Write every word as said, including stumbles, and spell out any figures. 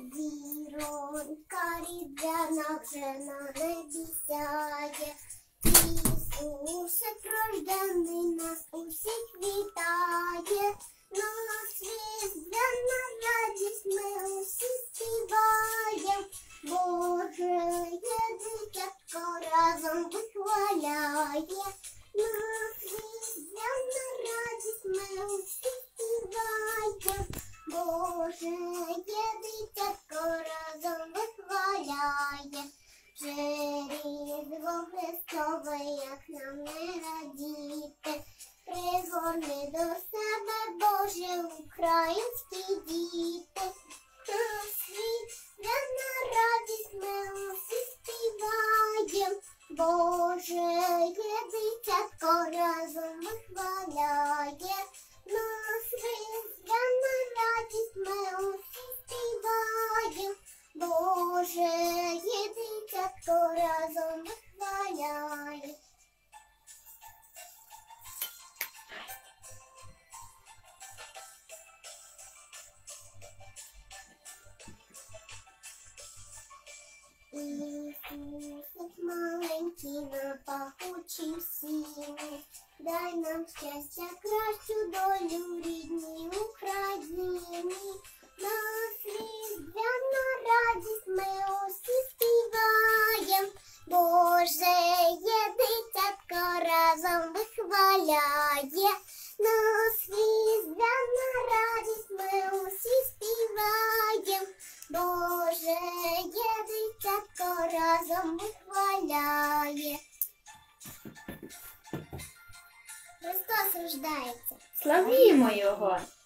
зіронька різдвяна вже на небі сяє. Ісусик рождений нас усіх вітає. Нас різдвяна радість ми усі співаєм. Боже є дитятко разом вихваляє. Нас різдвяна радість ми усі співаєм. Боже є дитятко разом вихваляє. Вже різдво Христове, як нам не радіти, пригорни до себе, Боже, українські діти. На різдвяна радість ми усі співаєм. Боже є дитятко разом вихваляє. На різдвяна радість ми усі співаєм. Боже є дитятко разом вихваляє. Ісусик маленький на пахучій сіні, дай нам щастя, кращу долю рідній Україні. Нас різдвяна радість ми усі співаєм. Боже є дитятко разом вихваляє. Нас різдвяна радість ми усі співаєм. Боже є дитятко разом вихваляє. Христос рождається. Славімо Його!